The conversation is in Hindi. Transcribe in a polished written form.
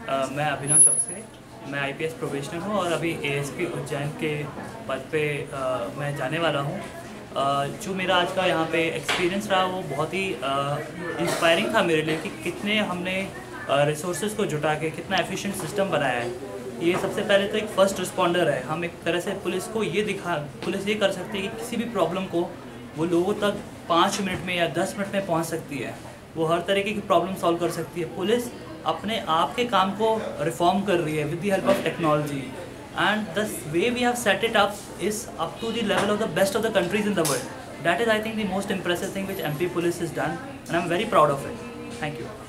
मैं अभिनव चौकसे, मैं आईपीएस प्रोबेशनर हूँ और अभी एएसपी उज्जैन के पद पे मैं जाने वाला हूँ। जो मेरा आज का यहाँ पे एक्सपीरियंस रहा वो बहुत ही इंस्पायरिंग था मेरे लिए कि कितने हमने रिसोर्सेज को जुटा के कितना एफिशिएंट सिस्टम बनाया है। ये सबसे पहले तो एक फ़र्स्ट रिस्पॉन्डर है। हम एक तरह से पुलिस ये कर सकती है कि किसी भी प्रॉब्लम को वो लोगों तक 5 मिनट में या 10 मिनट में पहुँच सकती है। वो हर तरीके की प्रॉब्लम सॉल्व कर सकती है। पुलिस अपने आप के काम को रिफॉर्म कर रही है with the help of technology, and the way we have set it up is up to the level of the best of the countries in the world. That is, I think, the most impressive thing which MP Police has done, and I'm very proud of it. Thank you.